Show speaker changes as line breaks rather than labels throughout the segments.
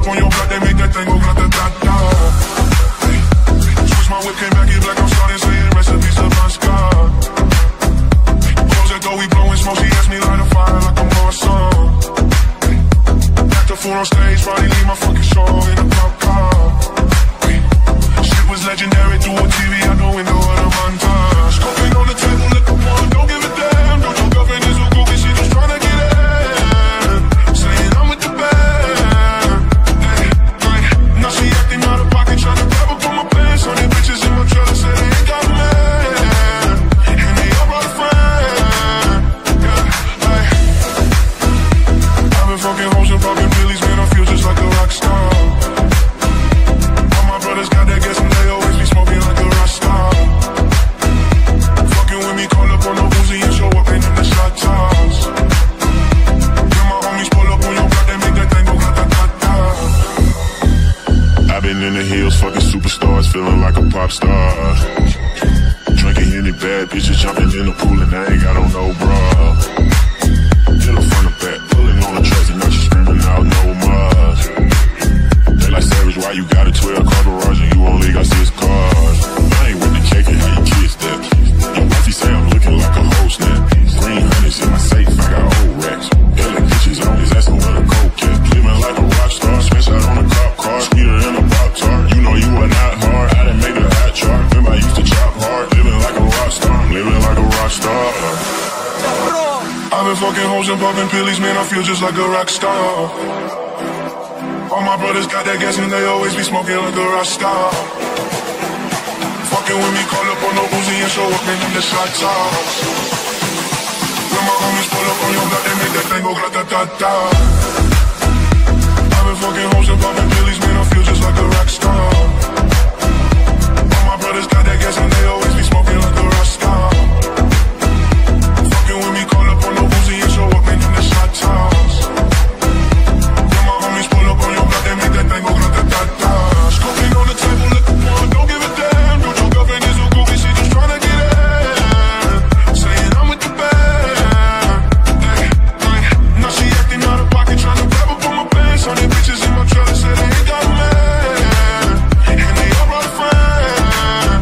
on your block, they make that thing go grata-ta-ta. Switch my whip, came back, get black, I'm starting saying recipes of my Scott. Close that door, we blowing smoke, she asked me light a fire like I'm on some. Act a fool on stage, probably leave my fucking show in a cop car. Shit was legendary through a TV out the window of the montage. Scooping on the table, liquor one, don't give a damn. Don't your girlfriend is a goofy, she just tryna get in. Saying I'm with the band. Now she acting out of pocket, tryna grab up on my pants. On these bitches in my trailer, say they ain't got a man. And they all brought a friend. I've been fucking hoes and popping pillies, man, I feel just like a rock star. All my brothers got that gas and they always be smoking like a rock star. Fucking with me, call up on the Uzi and show up in them the shot tops. When my homies pull up on your block, they make that thing go grata-ta-ta. I've been in the hills, fucking superstars, feeling like a pop star. Drinking any bad bitches, jumping in the pool and I ain't got on no bra. Hit her from the back, pulling on the tracks and now she screaming out no more. They like Savage, why you got a 12-car garage and you only got 6 cars? I ain't with the cake and how you kiss that. Your wifey say I'm looking like a host now. Green honey's in my safe, I got old racks. Hella bitches on his ass and with a coke cat. Living like a rock star, smash out on a cop car. Skeeter in a pop tart, you know you were not hard. I done made a hot chart, remember I used to chop hard. Living like a rock star, I'm living like a rock star. I've been fucking hoes and popping pillies, man, I feel just like a rock star. All my brothers got that gas and they always be smoking like a rock star. Fucking with me, call up on the Uzi and show up in them the shot tops. When my homies pull up on your block, they make that thing go grata-ta-ta. I've been fucking hoes and popping pillies, man, I feel just like a rock star. All my brothers got that gas and they always be smoking like a rock star. Fucking with me, call up on the Uzi and show up in them the shot tops. When my homies pull up on your block, they make that thing go grata-ta-ta. Scooping on the table, liquor one, don't give a damn. Don't your girlfriend is a goofy, she just tryna get in. Saying I'm with the band. Now she acting out of pocket, tryna grab up on my pants. On these bitches in my trailer, say they ain't got a man. And they all brought a friend.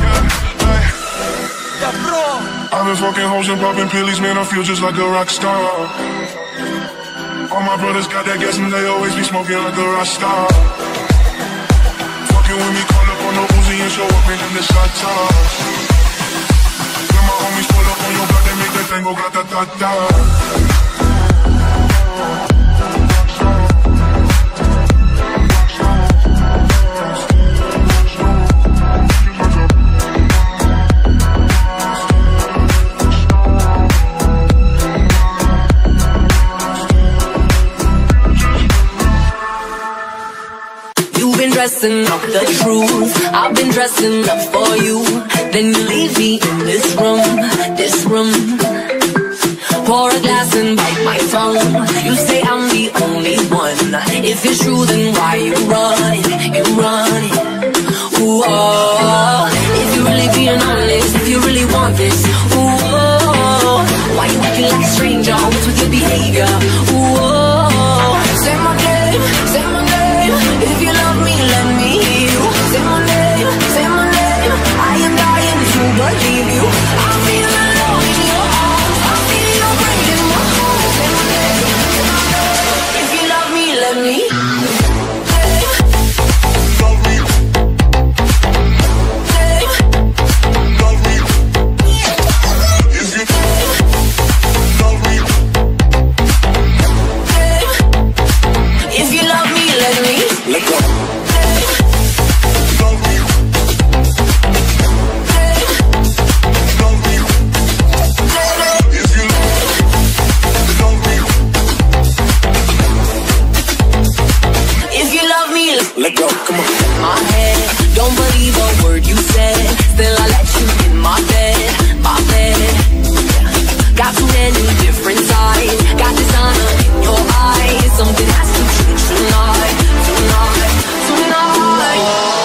I've been fucking hoes and popping pillies, man, I feel just like a rock star. All my brothers got that gas and they always be smoking like a rock star. Fucking with me, call up on the Uzi and show up in them the shot tops. When my homies pull up on your block, they make that thing go grata-ta-ta.
Dressing up the truth, I've been dressing up for you. Then you leave me in this room, this room. Pour a glass and bite my tongue. You say I'm the only one. If it's true, then why you run, you run. Ooh, oh. If you really being honest, if you really want this, ooh, oh. Why you acting like a stranger? What's with your behavior? Ooh, oh. Say my name, say my name. If you love me, let me hear you. Say my name, say my name. I am dying to believe you. I feel alone in your arms. I feel your breath in my heart. Say my name, say my name. If you love me, let me.
Let go.
If you love me,
let go. Come on.
My head, don't believe a word you said. Still I let you in my bed, my bed. Got too many different sides. Got dishonor in your eyes. Something has to change tonight, tonight, tonight.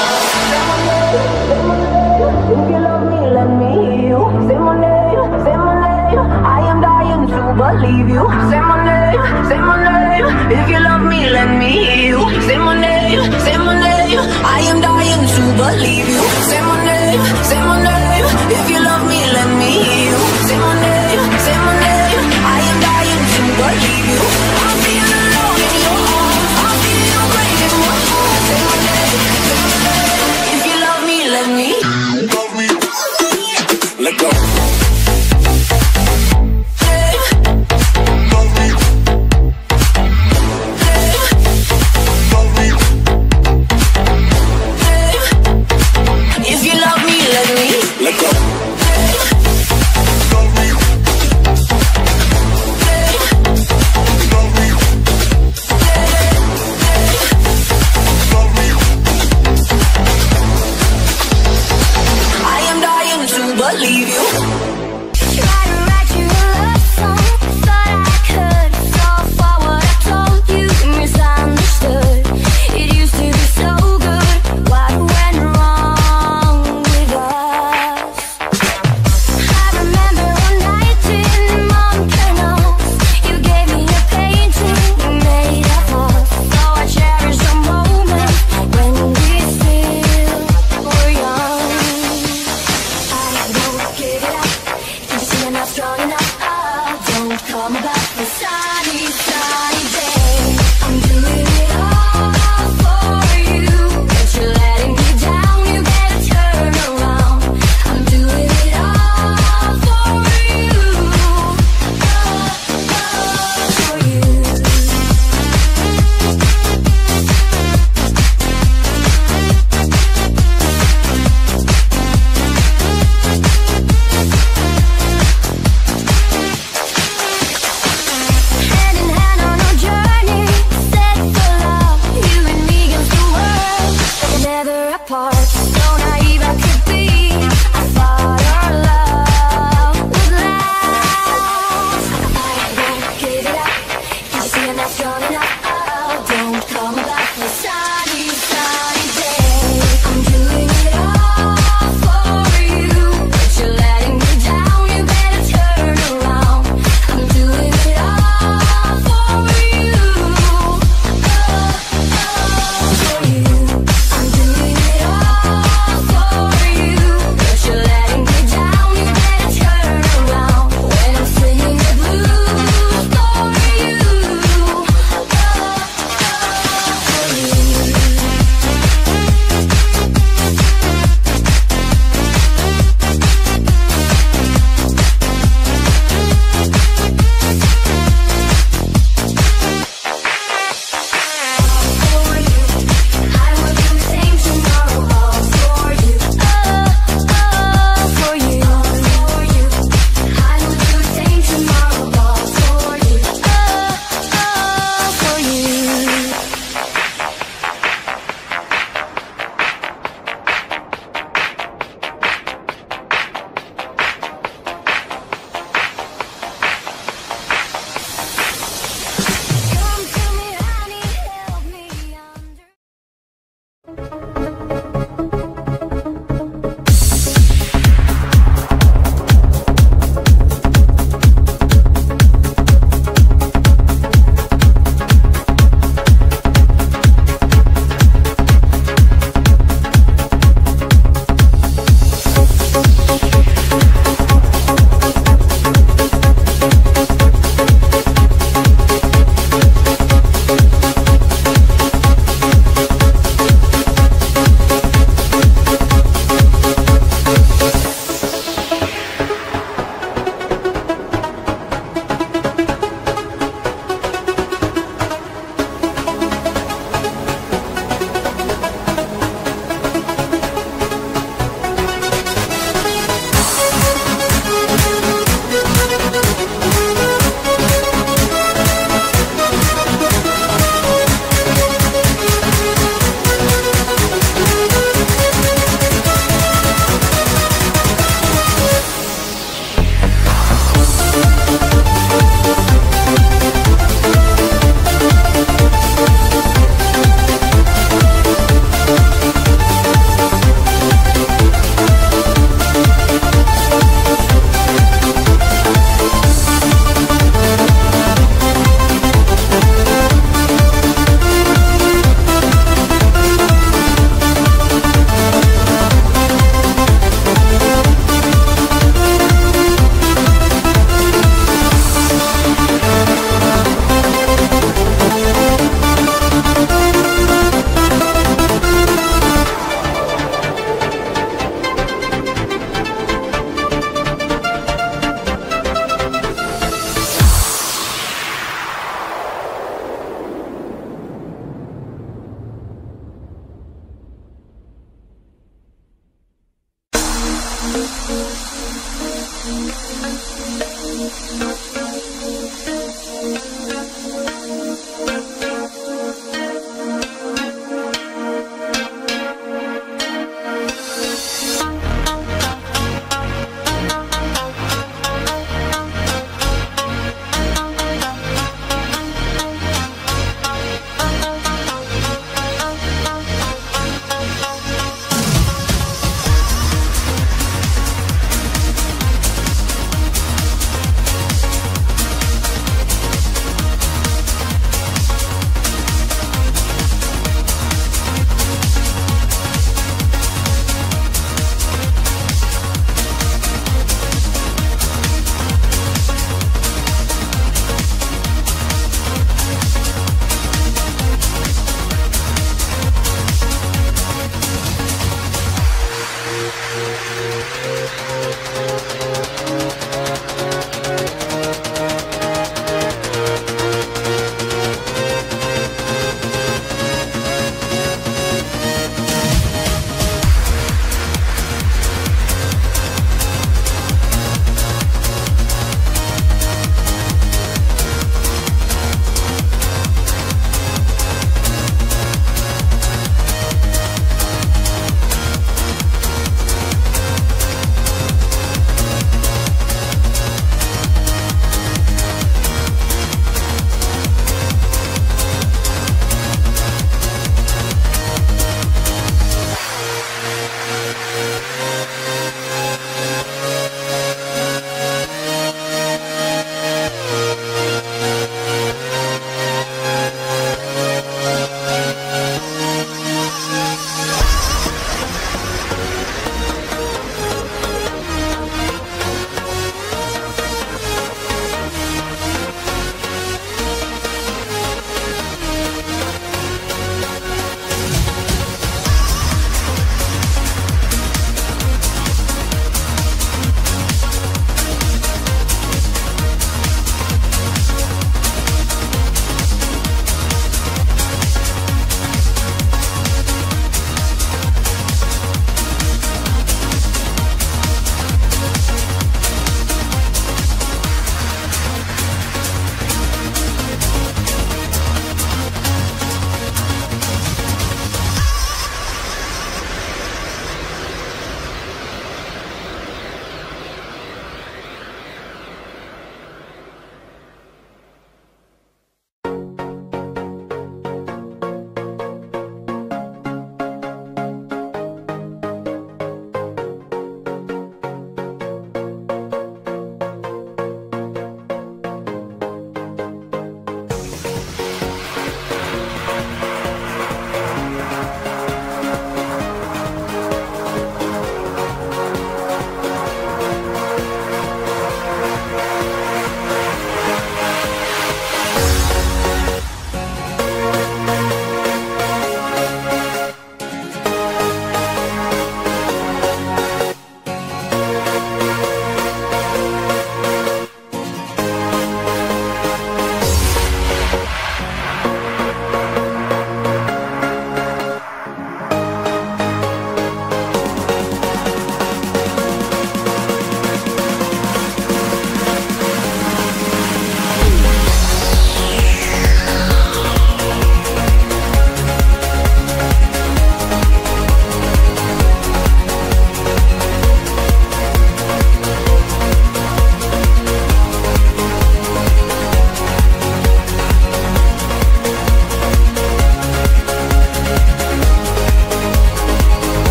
If you love me, let me hear you. Say my name, say my name. I am dying to believe you. Say my name, say my name. If you love me, let me hear you. Say my name, say my name. I am dying to believe you. Say my name, say my name. If you love me, let me hear you. Say my name, say my name. I am dying to believe you. I feel alone in your arms. I feel you breaking my heart. Say my name, say my name. If you love me, let me. Love me. Let go. If you love me, let me. Let go.